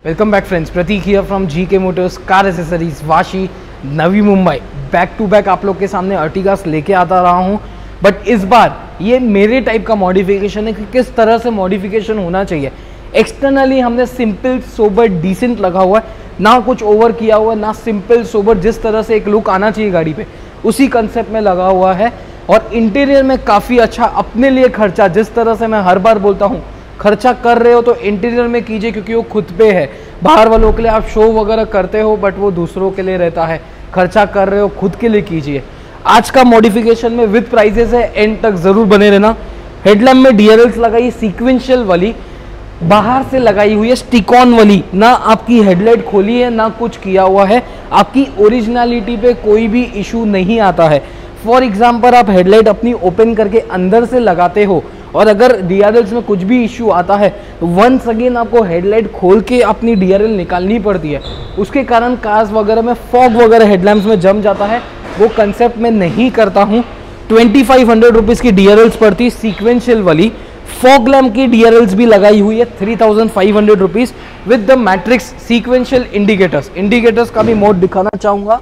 Welcome back friends, Prateek here from GK motors car accessories Vashi Navi Mumbai. Back to back आप लोग के सामने अर्टिगास लेके आता रहा हूँ, बट इस बार ये मेरे टाइप का मॉडिफिकेशन है कि किस तरह से मॉडिफिकेशन होना चाहिए। एक्सटर्नली हमने सिंपल सोबर डिसेंट लगा हुआ है, ना कुछ ओवर किया हुआ है, ना सिंपल सोबर, जिस तरह से एक लुक आना चाहिए गाड़ी पे उसी कंसेप्ट में लगा हुआ है। और इंटीरियर में काफ़ी अच्छा अपने लिए खर्चा, जिस तरह से मैं हर बार बोलता हूँ, खर्चा कर रहे हो तो इंटीरियर में कीजिए, क्योंकि वो खुद पे है। बाहर वालों के लिए आप शो वगैरह करते हो, बट वो दूसरों के लिए रहता है। खर्चा कर रहे हो खुद के लिए कीजिए। आज का मॉडिफिकेशन में विद प्राइजेस है, एंड तक जरूर बने रहना। हेडलैम्प में डीआरएल्स लगाई सीक्वेंशियल वाली, बाहर से लगाई हुई है स्टिक ऑन वाली, ना आपकी हेडलाइट खोली है ना कुछ किया हुआ है। आपकी ओरिजिनलिटी पे कोई भी इशू नहीं आता है। फॉर एग्जाम्पल आप हेडलाइट अपनी ओपन करके अंदर से लगाते हो और अगर डीआरएल्स में कुछ भी इशू आता है तो वंस अगेन आपको हेडलाइट खोल के अपनी डीआरएल निकालनी पड़ती है। उसके कारण कार्स वगैरह में फॉग वगैरह हेडलैम्प्स में जम जाता है। वो कंसेप्ट में नहीं करता हूँ। 2500 रुपीज़ की डीआरएल्स पड़ती, सीक्वेंशियल वाली। फॉग लैम्प की डीआरएल्स भी लगाई हुई है 3500 rupees with the matrix sequential indicators. Indicators का भी मोड दिखाना चाहूँगा।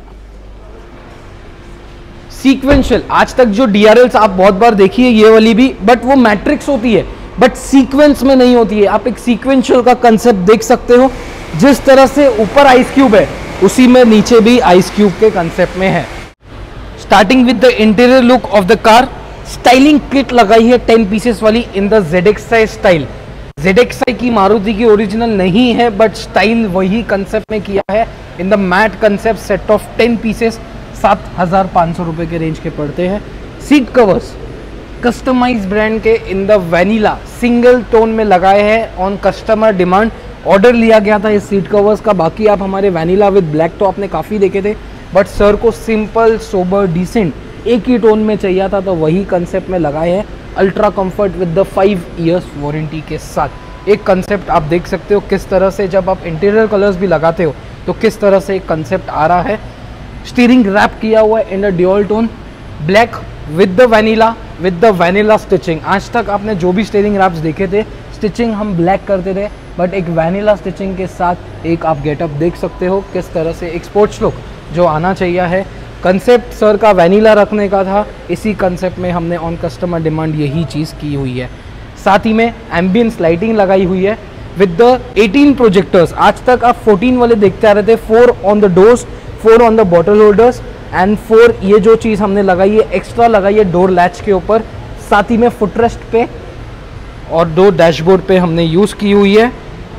सीक्वेंशियल, आज तक जो डीआरएल्स आप बहुत बार देखिए, ये वाली भी, बट वो मैट्रिक्स होती है, बट सीक्वेंस में नहीं होती है। आप एक सीक्वेंशियल का कंसेप्ट देख सकते हो, जिस तरह से ऊपर आइस क्यूब है उसी में नीचे भी आइस क्यूब के कंसेप्ट में है। Starting with the interior look of the car, styling kit लगाई है 10 पीसेस वाली in the ZXi style. ZXi की मारुति की ओरिजिनल नहीं है, बट स्टाइल वही कंसेप्ट में किया है in the matte concept. Set of 10 pieces 7500 रुपए के रेंज के पड़ते हैं। सीट कवर्स कस्टमाइज ब्रांड के in the vanilla single tone में लगाए हैं ऑन कस्टमर डिमांड। ऑर्डर लिया गया था इस सीट कवर्स का। बाकी आप हमारे वैनिला विद ब्लैक तो आपने काफ़ी देखे थे, बट सर को सिंपल सोबर डिसेंट एक ही टोन में चाहिए था, तो वही कंसेप्ट में लगाए हैं। Ultra comfort with the 5 years warranty के साथ। एक कंसेप्ट आप देख सकते हो किस तरह से, जब आप इंटीरियर कलर्स भी लगाते हो तो किस तरह से एक कंसेप्ट आ रहा है। स्टीयरिंग रैप किया हुआ है in the dual tone black with the vanilla stitching. आज तक आपने जो भी स्टीयरिंग रैप्स देखे थे, स्टिचिंग हम ब्लैक करते थे, बट एक वैनिला स्टिचिंग के साथ एक आप गेटअप देख सकते हो किस तरह से एक स्पोर्ट्स लुक जो आना चाहिए है। कंसेप्ट सर का वैनिला रखने का था, इसी कंसेप्ट में हमने ऑन कस्टमर डिमांड यही चीज़ की हुई है। साथ ही में एम्बियंस लाइटिंग लगाई हुई है विद द 18 प्रोजेक्टर्स। आज तक आप 14 वाले देखते आ रहे थे। 4 on the doors, 4 on the bottle holders and 4 ये जो चीज़ हमने लगाई है एक्स्ट्रा लगाई है डोर लैच के ऊपर। साथ ही में फुटरेस्ट पे और 2 डैशबोर्ड पे हमने यूज़ की हुई है।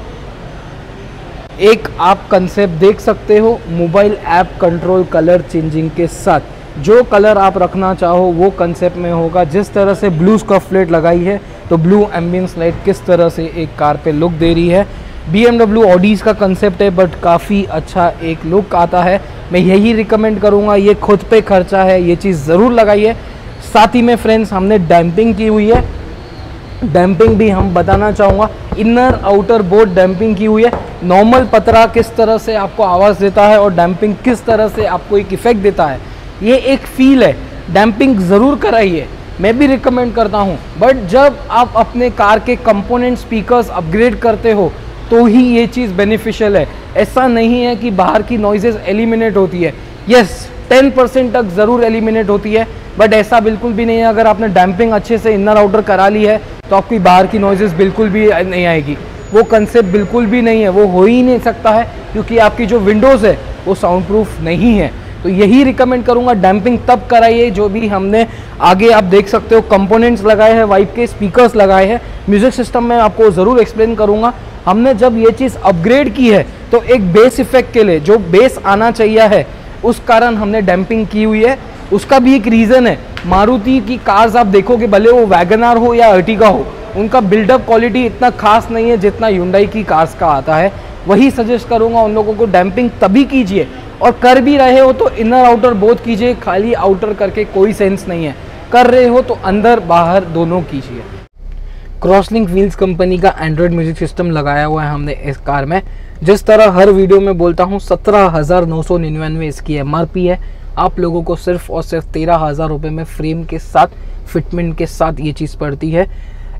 एक आप कंसेप्ट देख सकते हो mobile app control colour changing के साथ। जो कलर आप रखना चाहो वो कंसेप्ट में होगा। जिस तरह से ब्लू स्कफ प्लेट लगाई है तो ब्लू एम्बियंस लाइट किस तरह से एक कार पे लुक दे रही है। BMW ऑडीज का कंसेप्ट है, बट काफ़ी अच्छा एक लुक आता है। मैं यही रिकमेंड करूँगा, ये खुद पे खर्चा है, ये चीज़ ज़रूर लगाइए। साथ ही में फ्रेंड्स हमने डैम्पिंग की हुई है। डैम्पिंग भी हम बताना चाहूँगा, इनर आउटर बोर्ड डैम्पिंग की हुई है। नॉर्मल पतरा किस तरह से आपको आवाज़ देता है और डैम्पिंग किस तरह से आपको एक इफेक्ट देता है, ये एक फील है। डैम्पिंग ज़रूर कराइए, मैं भी रिकमेंड करता हूँ। बट जब आप अपने कार के कंपोनेंट स्पीकर्स अपग्रेड करते हो तो ही ये चीज़ बेनिफिशियल है। ऐसा नहीं है कि बाहर की नॉइजेस एलिमिनेट होती है। यस, 10% तक ज़रूर एलिमिनेट होती है, बट ऐसा बिल्कुल भी नहीं है। अगर आपने डैम्पिंग अच्छे से इनर आउटर करा ली है तो आपकी बाहर की नॉइजेस बिल्कुल भी नहीं आएगी। वो कंसेप्ट बिल्कुल भी नहीं है, वो हो ही नहीं सकता है, क्योंकि आपकी जो विंडोज़ है वो साउंड प्रूफ नहीं है। तो यही रिकमेंड करूँगा, डैम्पिंग तब कराइए। जो भी हमने आगे आप देख सकते हो कंपोनेंट्स लगाए हैं, वाइप के स्पीकर्स लगाए हैं। म्यूज़िक सिस्टम में आपको ज़रूर एक्सप्लेन करूँगा। हमने जब ये चीज़ अपग्रेड की है तो एक बेस इफेक्ट के लिए जो बेस आना चाहिए है, उस कारण हमने डैम्पिंग की हुई है। उसका भी एक रीज़न है। मारुति की कार्स आप देखोगे, भले वो वैगनआर हो या अर्टिगा हो, उनका बिल्डअप क्वालिटी इतना खास नहीं है जितना Hyundai की कार्स का आता है। वही सजेस्ट करूँगा उन लोगों को, डैम्पिंग तभी कीजिए, और कर भी रहे हो तो इनर आउटर बोथ कीजिए। खाली आउटर करके कोई सेंस नहीं है। कर रहे हो तो अंदर बाहर दोनों कीजिए। क्रॉसलिंक व्हील्स कंपनी का एंड्रॉयड म्यूजिक सिस्टम लगाया हुआ है हमने इस कार में। जिस तरह हर वीडियो में बोलता हूँ, 17,999 इसकी MRP है। आप लोगों को सिर्फ और सिर्फ 13,000 रुपये में फ्रेम के साथ, फिटमेंट के साथ ये चीज़ पड़ती है।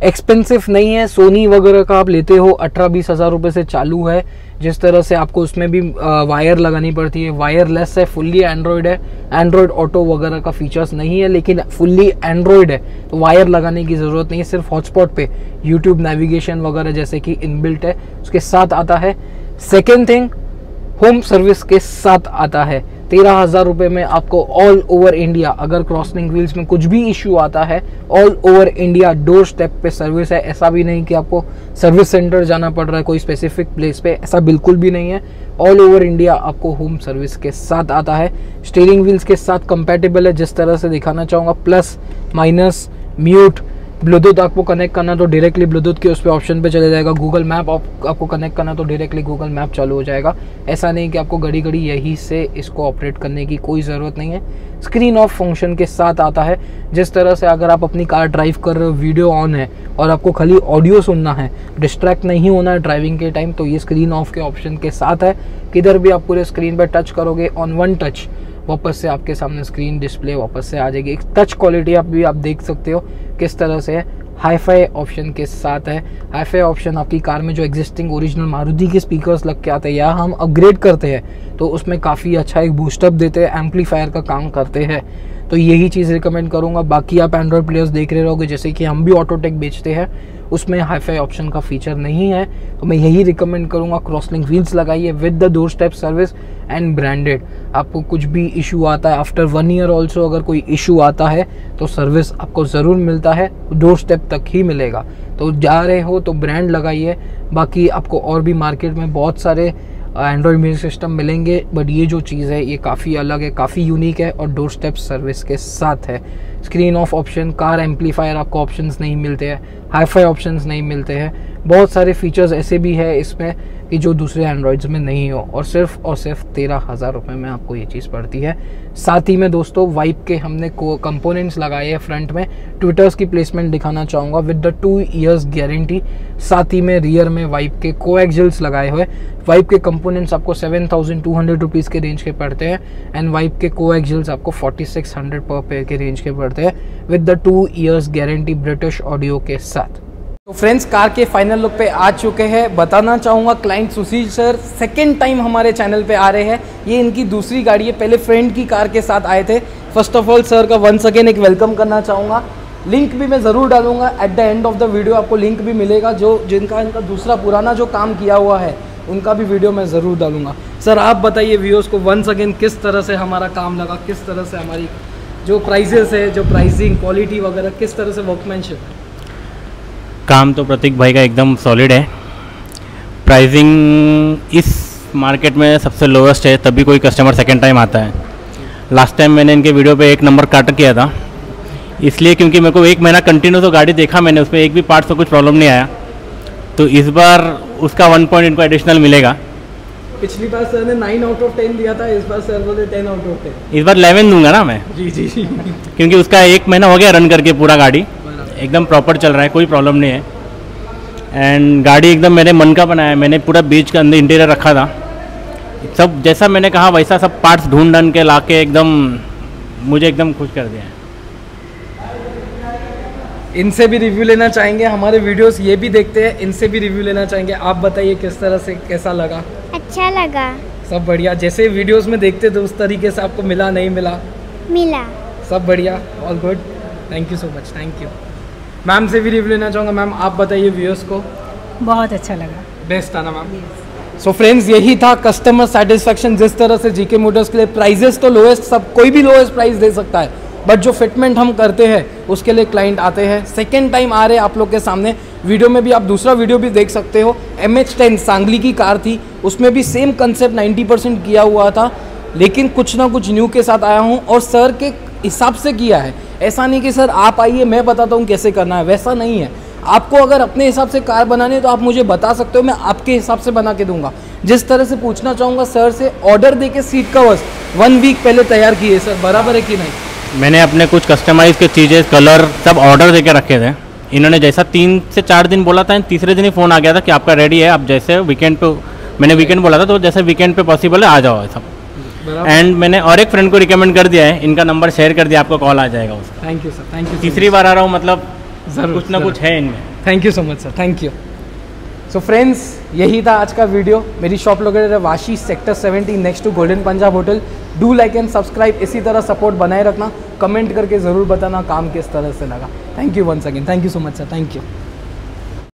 एक्सपेंसिव नहीं है। सोनी वगैरह का आप लेते हो 18-20 हज़ार रुपये से चालू है। जिस तरह से आपको उसमें भी वायर लगानी पड़ती है, वायरलेस है, फुल्ली एंड्रॉयड है, एंड्रॉयड ऑटो वगैरह का फीचर्स नहीं है, लेकिन फुल्ली एंड्रॉयड है तो वायर लगाने की ज़रूरत नहीं है। सिर्फ हॉटस्पॉट पे यूट्यूब नेविगेशन वगैरह जैसे कि इनबिल्ट है उसके साथ आता है। सेकेंड थिंग, होम सर्विस के साथ आता है। 13,000 रुपये में आपको ऑल ओवर इंडिया, अगर क्रॉसिंग व्हील्स में कुछ भी इश्यू आता है, all over India doorstep पे सर्विस है। ऐसा भी नहीं कि आपको सर्विस सेंटर जाना पड़ रहा है कोई स्पेसिफिक प्लेस पे, ऐसा बिल्कुल भी नहीं है। ऑल ओवर इंडिया आपको होम सर्विस के साथ आता है। स्टीयरिंग व्हील्स के साथ कंपैटिबल है, जिस तरह से दिखाना चाहूँगा, प्लस माइनस म्यूट। ब्लूटूथ आपको कनेक्ट करना तो डायरेक्टली ब्लूटूथ के उस पर ऑप्शन पे चले जाएगा। गूगल मैप आपको कनेक्ट करना तो डायरेक्टली गूगल मैप चालू हो जाएगा। ऐसा नहीं कि आपको घड़ी घड़ी यही से इसको ऑपरेट करने की कोई ज़रूरत नहीं है। स्क्रीन ऑफ फंक्शन के साथ आता है। जिस तरह से अगर आप अपनी कार ड्राइव कर रहे हो, वीडियो ऑन है और आपको खाली ऑडियो सुनना है, डिस्ट्रैक्ट नहीं होना है ड्राइविंग के टाइम, तो ये स्क्रीन ऑफ के ऑप्शन के साथ है। किधर भी आप पूरे स्क्रीन पर टच करोगे, ऑन वन टच वापस से आपके सामने स्क्रीन डिस्प्ले वापस से आ जाएगी। एक टच क्वालिटी आप देख सकते हो किस तरह से है। हाई-फाई ऑप्शन के साथ है। हाई-फाई ऑप्शन आपकी कार में जो एग्जिस्टिंग ओरिजिनल मारुति के स्पीकर्स लग के आते हैं या हम अपग्रेड करते हैं तो उसमें काफ़ी अच्छा एक बूस्टअप देते हैं, एम्पलीफायर का काम करते हैं। तो यही चीज़ रिकमेंड करूँगा। बाकी आप एंड्रॉयड प्लेयर्स देख रहे रहोगे, जैसे कि हम भी ऑटोटेक बेचते हैं, उसमें हाई-फाई ऑप्शन का फीचर नहीं है, तो मैं यही रिकमेंड करूँगा। क्रॉसलिंक व्हील्स लगाइए with the doorstep service and branded. आपको कुछ भी इशू आता है, आफ्टर 1 ईयर ऑल्सो अगर कोई इशू आता है तो सर्विस आपको ज़रूर मिलता है, डोर स्टेप तक ही मिलेगा। तो जा रहे हो तो ब्रांड लगाइए। बाकी आपको और भी मार्केट में बहुत सारे एंड्रॉयड म्यूजिक सिस्टम मिलेंगे, बट ये जो चीज़ है ये काफ़ी अलग है, काफ़ी यूनिक है और डोर स्टेप सर्विस के साथ है। Screen off option, car amplifier आपको ऑप्शंस नहीं मिलते हैं, हाई-फाई ऑप्शंस नहीं मिलते हैं। बहुत सारे फीचर्स ऐसे भी है इसमें कि जो दूसरे एंड्रॉयड्स में नहीं हो, और सिर्फ 13,000 रुपये में आपको ये चीज़ पड़ती है। साथ ही में दोस्तों वाइप के हमने कंपोनेंट्स लगाए हैं फ्रंट में। ट्विटर्स की प्लेसमेंट दिखाना चाहूँगा विद द 2 years गारंटी। साथ ही में रियर में वाइप के कोएक्सिल्स लगाए हुए। वाइप के कंपोनेंट्स आपको 7,200 रुपीज़ के रेंज के पड़ते हैं एंड वाइप के कोएक्सिल्स आपको 4,600 पर पेयर के रेंज के पड़ते हैं with the 2 years guarantee British Audio के साथ। तो फ्रेंड्स, कार के फाइनल लुक पे आ चुके हैं। बताना चाहूँगा client Sushil sir second time हमारे चैनल पे आ रहे हैं। ये इनकी दूसरी गाड़ी है, पहले फ्रेंड की कार के साथ आए थे। फर्स्ट ऑफ ऑल सर का वंस अगेन एक वेलकम करना चाहूँगा। लिंक भी मैं ज़रूर डालूंगा at the end of the video, आपको लिंक भी मिलेगा। जो इनका दूसरा पुराना जो काम किया हुआ है उनका भी वीडियो मैं ज़रूर डालूंगा। सर आप बताइए व्यूअर्स को वंस अगेन किस तरह से हमारा काम लगा, किस तरह से हमारी जो प्राइसेस है, जो प्राइसिंग क्वालिटी वगैरह, किस तरह से वर्कमैनशिप है। काम तो प्रतीक भाई का एकदम सॉलिड है। प्राइसिंग इस मार्केट में सबसे लोएस्ट है, तभी कोई कस्टमर सेकेंड टाइम आता है। लास्ट टाइम मैंने इनके वीडियो पे 1 नंबर काट किया था, इसलिए क्योंकि मेरे को 1 महीना कंटिन्यू तो गाड़ी देखा मैंने, उसमें एक भी पार्ट से कुछ प्रॉब्लम नहीं आया। तो इस बार उसका 1 पॉइंट इनको एडिशनल मिलेगा। पिछली बार सर ने 9 out of 10 दिया था, इस बार सर बोले 10 out of 10। इस बार 11 दूंगा ना मैं। जी जी जी क्योंकि उसका 1 महीना हो गया रन करके, पूरा गाड़ी एकदम प्रॉपर चल रहा है, कोई प्रॉब्लम नहीं है। एंड गाड़ी एकदम मेरे मन का बनाया है। मैंने पूरा बीच के अंदर इंटीरियर रखा था, सब जैसा मैंने कहा वैसा सब पार्ट्स ढूंढ ढूंढ के ला के एकदम मुझे एकदम खुश कर दिया है। इनसे भी रिव्यू लेना चाहेंगे, हमारे वीडियोस ये भी देखते हैं, इनसे भी रिव्यू लेना चाहेंगे। आप बताइए किस तरह से, कैसा लगा? अच्छा लगा। सब बढ़िया, जैसे वीडियोस में देखते थे उस तरीके से आपको मिला, नहीं मिला? मिला। सब बढ़िया, all good, thank you so much, thank you. Ma'am से भी रिव्यू लेना चाहूँगा। मैम आप बताइए व्यूअर्स को। बहुत अच्छा लगा, बेस्ट था ना मैम? सो फ्रेंड्स, यही था कस्टमर सेटिस्फेक्शन। जिस तरह से जीके मोटर्स के लिए प्राइजेस तो लोएस्ट, सब कोई भी लोएस्ट प्राइस दे सकता है, बट जो फिटमेंट हम करते हैं उसके लिए क्लाइंट आते हैं। सेकेंड टाइम आ रहे हैं आप लोग के सामने। वीडियो में भी आप दूसरा वीडियो भी देख सकते हो, MH10 सांगली की कार थी, उसमें भी सेम कंसेप्ट 90% किया हुआ था, लेकिन कुछ ना कुछ न्यू के साथ आया हूँ और सर के हिसाब से किया है। ऐसा नहीं कि सर आप आइए मैं बताता हूँ कैसे करना है, वैसा नहीं है। आपको अगर अपने हिसाब से कार बनानी है तो आप मुझे बता सकते हो, मैं आपके हिसाब से बना के दूंगा। जिस तरह से पूछना चाहूँगा सर से, ऑर्डर देके सीट कवर्स 1 वीक पहले तैयार किए सर, बराबर है कि नहीं? मैंने अपने कुछ कस्टमाइज के चीज़ें, कलर सब ऑर्डर देके रखे थे। इन्होंने जैसा 3 से 4 दिन बोला था, तीसरे दिन ही फ़ोन आ गया था कि आपका रेडी है, आप जैसे वीकेंड पे, मैंने वीकेंड बोला था तो जैसे वीकेंड पे पॉसिबल है आ जाओ सब। एंड मैंने और एक फ्रेंड को रिकमेंड कर दिया है, इनका नंबर शेयर कर दिया, आपको कॉल आ जाएगा उसका। Thank you sir, thank you. तीसरी बार आ रहा हूँ, मतलब कुछ ना कुछ है इनमें। Thank you so much sir, thank you. So friends, यही था आज का वीडियो। मेरी शॉप लोकेटेड है Vashi sector 70 next to Golden Punjab Hotel. Do like and subscribe, इसी तरह सपोर्ट बनाए रखना। कमेंट करके ज़रूर बताना काम किस तरह से लगा। Thank you once again, thank you so much sir, thank you.